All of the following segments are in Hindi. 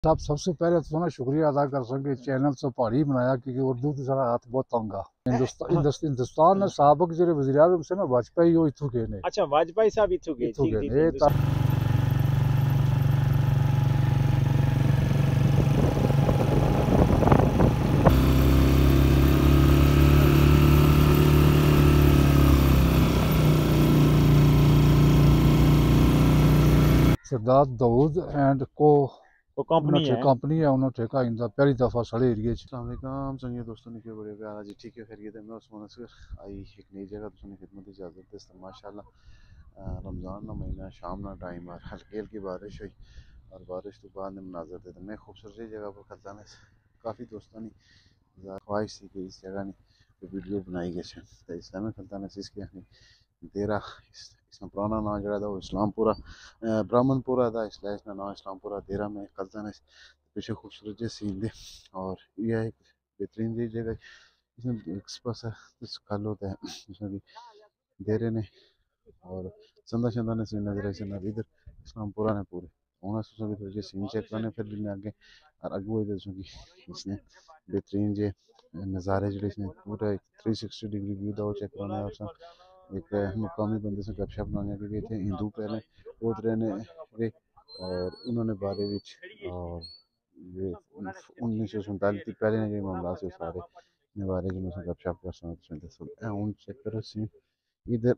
साहब सबसे पहले तो ना शुक्रिया अदा कर सके चैनल से पहाड़ी बनाया क्योंकि उर्दू की सारा हाथ बहुत तंग आ हिंदुस्तान ने साबक जो वज़ीर आज़म से ना वाजपेयी वो इथू के ने अच्छा वाजपेयी साहब इथू गए इथू ठीक के ठीक ने ठीक सरदार दाऊद एंड को वो कंपनी है। कंपनी है उन्होंने ठेका इंदा पहली दफा सड़े एरिए अस्सलाम वालेकुम संगे दोस्तों ने क्यों बड़े प्यार जी ठीक है खैरियत है मैं उस्मान असगर आई एक नई जगह तुमने खिदमत इजाज़त दे माशाल्लाह रमज़ान ना महीना शाम ना टाइम और हल्की हल्की बारिश हुई और बारिश तो बाद में मनाजर थे मैं खूबसूरत जगह पर खलता ने काफ़ी दोस्तों ने ख्वाहिश थी कि इस जगह ने वीडियो बनाई गई है तो इस्लामी खलता ने इसके देरा इसका पुराना नाम जड़ा था वो इस्लामपुरा ब्राह्मणपुरा था इसलिए इसका नाम इस्लामपुरा देरा में खलता ने पीछे खूबसूरत जे सीन दे और यह एक बेहतरीन जी जगह इसमें एक्सप्रेस है इस कल होता है इसमें भी देरे ने और चंदा चंदा ने सीन नजर ऐसे नबी इधर इस्लामपुरा ने पूरे उन्हें सोचा भी थोड़ी सीन चेक करने फिर भी मैं आगे और अगुआ इधर कि इसने बेहतरीन जे नज़ारे जो इसने पूरा 360 डिग्री व्यू था वो चेक करने और एक मुकामी बंदे से गपशप मांगे क्योंकि इतने हिंदू पहले बहुत रहने रे और उन्होंने बारे विच और ये 1947 थी पहले ने जो मामला से सारे ने बारे जिन्होंने गपशप कर सकते हैं उन चेक करो सी इधर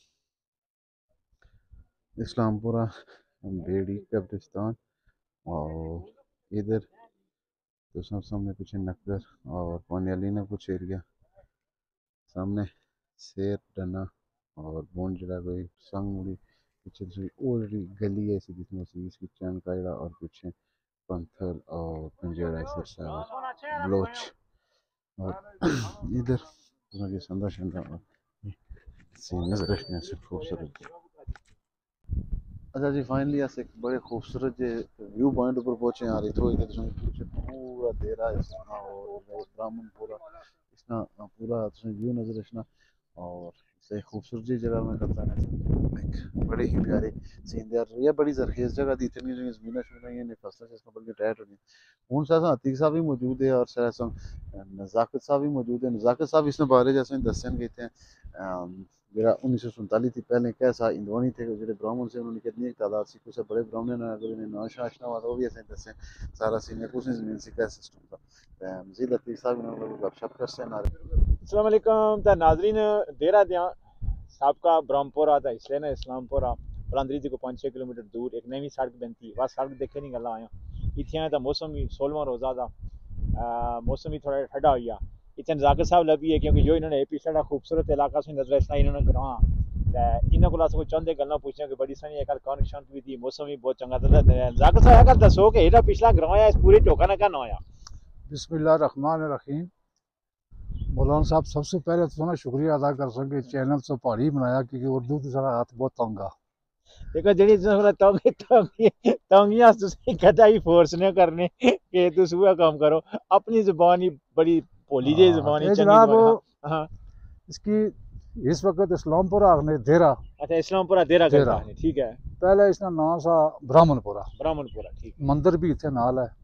इस्लामपुरा बेड़ी कब्रिस्तान और इधर तो सब सामने पीछे नक्कर और पानियालीना कुछ एरिया सामने शेर डना और बोन जड़ा कोई संग मुड़ी पीछे दूसरी और गली है ऐसी जिसमें से इसकी चैन कायड़ा और पीछे पंथल और पंजेड़ा सिरसा और बलोच और इधर ये संदा शंदा और सीन नजर रखने से खूबसूरत अच्छा जी फाइनली ऐसे एक बड़े खूबसूरत जे व्यू पॉइंट ऊपर पहुंचे आ रही तो इधर पीछे पूरा देरा इसना और ब्राह्मणपुरा इसना पूरा व्यू नजर रखना और इसे खूबसूरत जी जगह में करता है एक बड़ी ही प्यारी सीन दे ये बड़ी जरखेज जगह दी इतनी नहीं जमीना शुना ये नहीं फसला जिसका बल्कि टाइट होनी हूं सा अतीक साहब भी मौजूद है और सर नजाकत साहब भी मौजूद है नजाकत साहब इसने बारे जैसे दसन गए थे जरा 1947 थी पहले कैसा इंदवानी थे जो ब्राह्मण से उन्होंने कितनी एक तादाद सी कुछ बड़े ब्राह्मण ने अगर इन्हें नाश आशना हुआ तो वो भी ऐसे दसे सारा सीन कुछ जमीन से क्या सिस्टम था मजीद अतीक साहब इन्होंने गपशप कर से ना अस्सलाम वालेकुम ता नाज़रीन देरा दिया साबका ब्रह्मपुरा था इसलिए ना इस्लामपुरा बलांदरी जी को 5-6 किलोमीटर दूर एक नवी सड़क बनती वह सड़क देखे नहीं गला आया इतने तो मौसम भी 16वां रोज़ा था मौसम भी थोड़ा ठंडा हो गया इतने जाकिर साहब लभी है क्योंकि जो इन्होंने पिछड़ा खूबसूरत इलाका से नजर इसना इन्होंने ग्रां इन्होंने को कोई चंद गल्ला पूछने कि बड़ी सनी एक कौन शांत भी थी मौसम भी बहुत चंगा था जाकिर साहब एक दसो कि एड़ा पिछला ग्रां है इस पूरी टोका ना क्या ना आया बिस्मिल्लाह रहमान रहीम मौलाना साहब सबसे पहले तो ना शुक्रिया अदा कर सके चैनल से पहाड़ी बनाया क्योंकि उर्दू की सारा हाथ बहुत तंग आ देखो जेडी तंगियां तुसी कदाई फोर्स ने करने कि तुस वो काम करो अपनी जुबान ही बड़ी भोली जी जुबान ही जनाब हां इसकी इस वक्त इस्लामपुरा ने देरा अच्छा इस्लामपुरा देरा करता है ठीक है पहले इसका नाम सा ब्राह्मणपुरा ठीक मंदिर भी इतने नाल है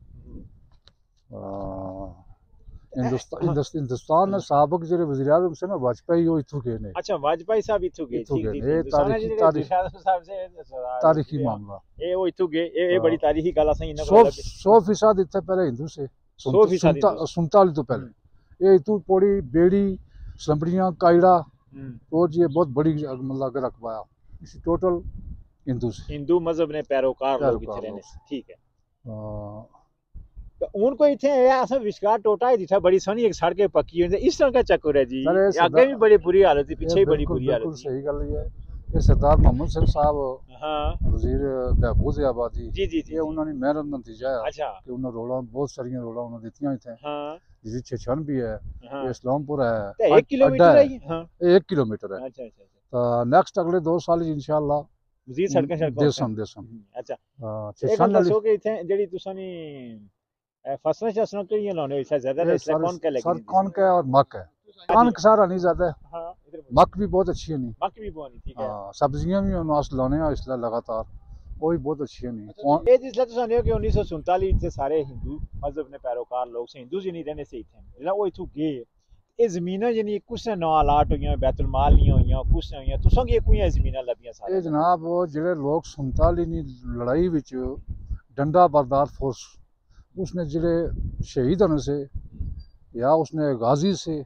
हिंदुस्तान ने साबक जो वज़ीर आज़म से ना वाजपेयी वो इथू के ने अच्छा वाजपेयी साहब इथू गए ठीक ठीक तारीखी मामला ए वो इथू गए ए बड़ी तारीखी गल असा इना 100% इथे पहले हिंदू से 47 तो पहले ये इथू पौड़ी बेड़ी सलंबड़ियां कायड़ा और ये बहुत बड़ी मतलब रकबा इस टोटल हिंदू मजहब ने पैरोकार लोग इथे रहने ठीक है तो उनको इथे ऐसा विश्वास टोटा ही दिखा बड़ी सोनी एक सड़क पक्की हुई इस तरह का चक्कर है जी आगे भी बड़ी बुरी हालत थी पीछे भी बड़ी बुरी हालत थी सही गल है ये सरदार मोहम्मद सिंह साहब हां वजीर बहबूद आबादी जी जी ये उन्होंने मेहनत नतीजा है अच्छा कि उन्होंने रोड़ा बहुत सारी रोड़ा उन्होंने दित्तियां थे हां जिसकी छछन भी है ये इस्लामपुर है 1 किलोमीटर है हां 1 किलोमीटर है अच्छा अच्छा तो नेक्स्ट अगले 2 साल इंशाल्लाह मजीद सड़कें देसम अच्छा छछन दसो कि इथे जेडी तुसानी फसलें शसलों के लिए लाने इससे ज्यादा इसलिए कौन के लगी सर कौन का और मक है कनक सारा नहीं ज्यादा हां मक भी बहुत अच्छी है नहीं मक भी बहुत ठीक है सब्जियां भी मास लाने हैं इसलिए लगातार कोई बहुत अच्छी नहीं ਇਹ ਜਿਸਲੇ ਤੁਸੀਂ ਆਨੇ ਹੋ ਕਿ 1947 ਇੱਥੇ ਸਾਰੇ ਹਿੰਦੂ ਮਜ਼ਹਬ ਨੇ ਪੈਰੋਕਾਰ ਲੋਕ ਸੇ ਹਿੰਦੂ ਜੀ ਨਹੀਂ ਰਹਿੰਦੇ ਸੀ ਇੱਥੇ ਜਿਹੜਾ ਉਹ ਇਥੋਂ ਗਏ ਇਹ ਜ਼ਮੀਨਾਂ ਯਾਨੀ ਕੁਛ ਨਾ ਅਲਾਟ ਹੋਈਆਂ ਬੈਤੁਲ ਮਾਲ ਨਹੀਂ ਹੋਈਆਂ ਕੁਛ ਨਹੀਂ ਹੋਈਆਂ ਤੁਸਾਂ ਕੀ ਕੋਈ ਜ਼ਮੀਨਾਂ ਲੱਭੀਆਂ ਸਾਰੇ ਇਹ ਜਨਾਬ ਉਹ ਜਿਹੜੇ ਲੋਕ 47 ਦੀ ਲੜਾਈ ਵਿੱਚ डंडा बरदार फोर्स उसने जिले शहीद होने से या उसने गाजी से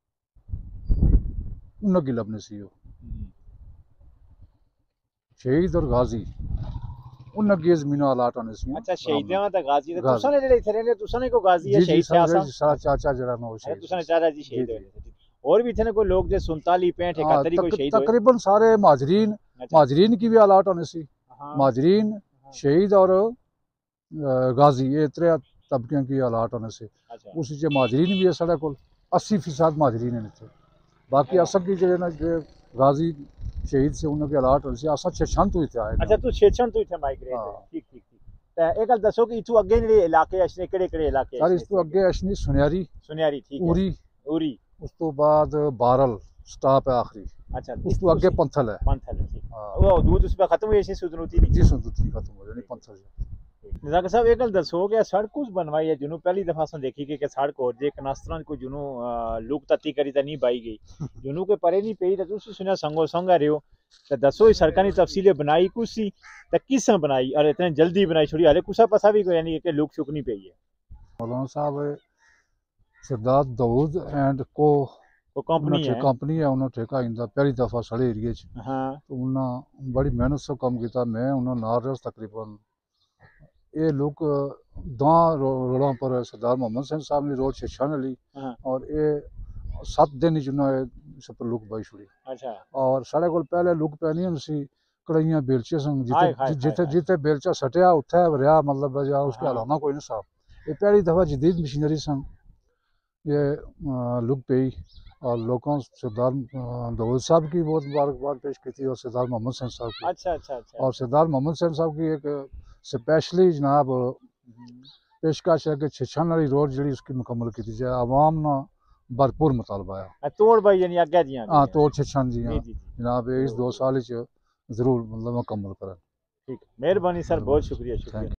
उनकी लबने सी हो शहीद और गाजी उनकी जमीन अलाट होने से अच्छा शहीदां दा गाजी दा तुसां ने जेड़े इथे रहंदे तुसां ने को गाजी है शहीद थे आसा सारा चाचा जड़ा ना हो शहीद तुसां ने चाचा जी शहीद होए और भी इथे ने कोई लोग जे 47 65 71 कोई शहीद होए तकरीबन सारे महाजरीन की भी अलाट होने सी महाजरीन शहीद और गाजी ये त्रै तबकियां की अलाट होने से उस महाजरीन भी है साढ़े को 80% महाजरीन है इतने बाकी असल की जो ना गाजी शहीद से उनके अलाट होने से असा छेछन तो इतने आए अच्छा तू छेछन तो इतने माइग्रेट ठीक ठीक ठीक ते एक गल दसो कि इथु अगे जेडे इलाके अशने केड़े इलाके सर इस तो अगे अशनी सुनियारी ठीक है उरी उस तो बाद बारल स्टॉप है आखिरी अच्छा उस तो आगे पंथल है ठीक वो दूध उस पे खत्म हुई ऐसी सुदनूती नहीं जी सुदनूती खत्म हो जानी पंथल निजाकर साहब एक गल दसो कि सड़क कुछ बनवाई है जुनू पहली दफा से देखी कि सड़क और जे कनास्त्रा को जुनू लुक तत्ती करी तो नहीं बाई गई जुनू के परे नहीं पई तो तुसी सुनिया संगो संगा रहे हो तो दसो इस सड़क की तफसीलें बनाई कुछ सी तो किस बनाई और इतने जल्दी बनाई छोड़ी हले कुछ पसा भी यानी कि लुक शुक नहीं पई है मौलाना साहब सरदार दाऊद एंड को कंपनी है उन्होंने ठेका इंदा पहली दफा साढ़े एरिए तो उन्होंने बड़ी मेहनत से काम किया मैं उन्होंने नाल रहा तकरीबन ये लोग दो रोडों पर सरदार मोहम्मद हुसैन साहब ने रोड छेछन ली और ये 7 दिन जिन्होंने इस पर लुक बाई छुड़ी अच्छा और साढ़े को पहले लुक पैनी सी कड़ाइयां बेलचे सन जिते जिते बेलचा सटिया उत्थे रहा मतलब या उसके अलावा कोई नहीं साहब ये पहली दफा जदीद मशीनरी सन ये लुक पई और लोगों सरदार दाऊद साहब की बहुत मुबारकबाद पेश की थी और सरदार मोहम्मद हुसैन साहब की अच्छा और सरदार मोहम्मद हुसैन साहब की एक स्पेशली जनाब पेशकश है कि छेछन वाली रोड जी उसकी मुकम्मल की जाए आवाम ना भरपूर मुतालबा है तोड़ भाई यानी आगे जी हाँ तोड़ छेछन जी जनाब इस 2 साल जरूर मतलब मुकम्मल करें ठीक मेहरबानी सर बहुत शुक्रिया